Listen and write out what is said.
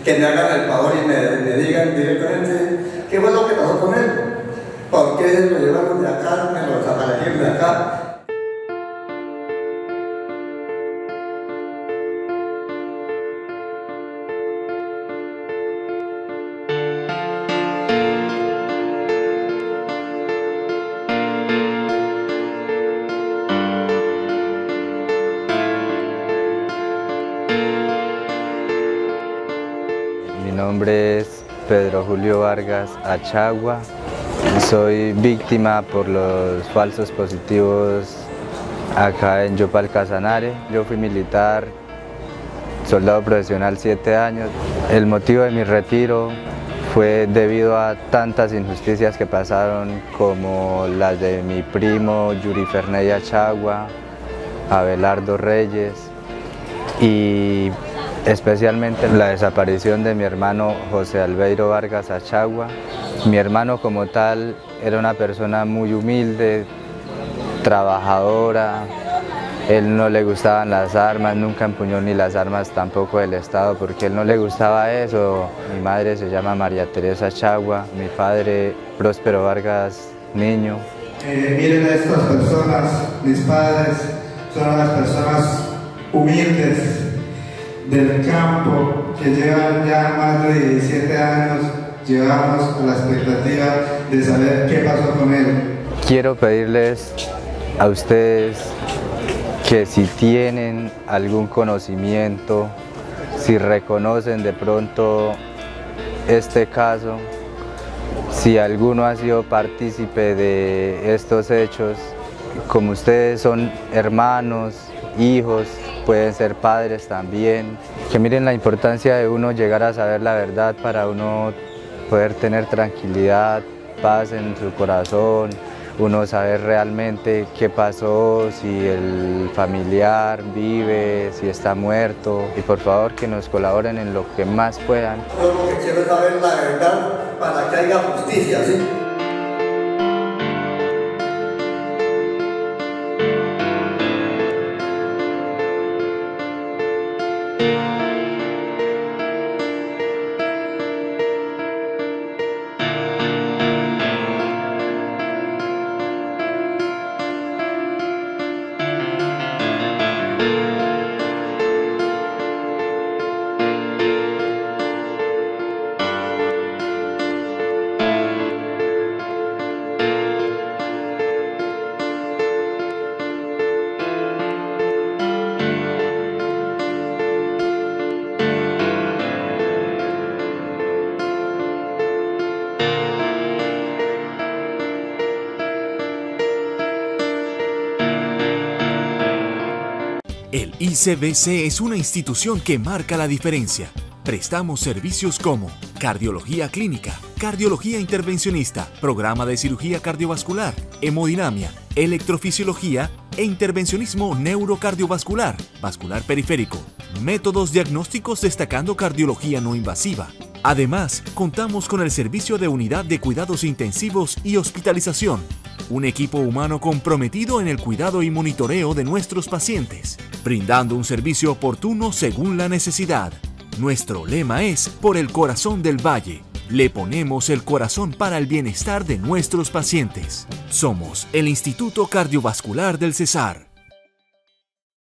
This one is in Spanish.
que me hagan el favor y me digan directamente qué fue lo que pasó con él, por qué lo llevaron de acá, me lo desaparecieron de acá. Mi nombre es Pedro Julio Vargas Achagua. Soy víctima por los falsos positivos acá en Yopal Casanare. Yo fui militar, soldado profesional 7 años. El motivo de mi retiro fue debido a tantas injusticias que pasaron, como las de mi primo Yuri Ferney Achagua, Abelardo Reyes, y especialmente la desaparición de mi hermano José Albeiro Vargas Achagua. Mi hermano como tal era una persona muy humilde, trabajadora. Él no le gustaban las armas, nunca empuñó ni las armas tampoco del Estado, porque él no le gustaba eso. Mi madre se llama María Teresa Achagua, mi padre Próspero Vargas Niño. Miren a estas personas, mis padres son las personas humildes del campo que llevan ya más de 17 años. Llevamos a la expectativa de saber qué pasó con él. Quiero pedirles a ustedes que si tienen algún conocimiento, si reconocen de pronto este caso, si alguno ha sido partícipe de estos hechos, como ustedes son hermanos, hijos, pueden ser padres también, que miren la importancia de uno llegar a saber la verdad para uno poder tener tranquilidad, paz en su corazón, uno saber realmente qué pasó, si el familiar vive, si está muerto, y por favor que nos colaboren en lo que más puedan. Yo lo que quiero es saber la verdad para que haya justicia, ¿sí? El ICBC es una institución que marca la diferencia. Prestamos servicios como cardiología clínica, cardiología intervencionista, programa de cirugía cardiovascular, hemodinamia, electrofisiología e intervencionismo neurocardiovascular, vascular periférico, métodos diagnósticos destacando cardiología no invasiva. Además, contamos con el servicio de unidad de cuidados intensivos y hospitalización, un equipo humano comprometido en el cuidado y monitoreo de nuestros pacientes, brindando un servicio oportuno según la necesidad. Nuestro lema es Por el corazón del Valle. Le ponemos el corazón para el bienestar de nuestros pacientes. Somos el Instituto Cardiovascular del Cesar.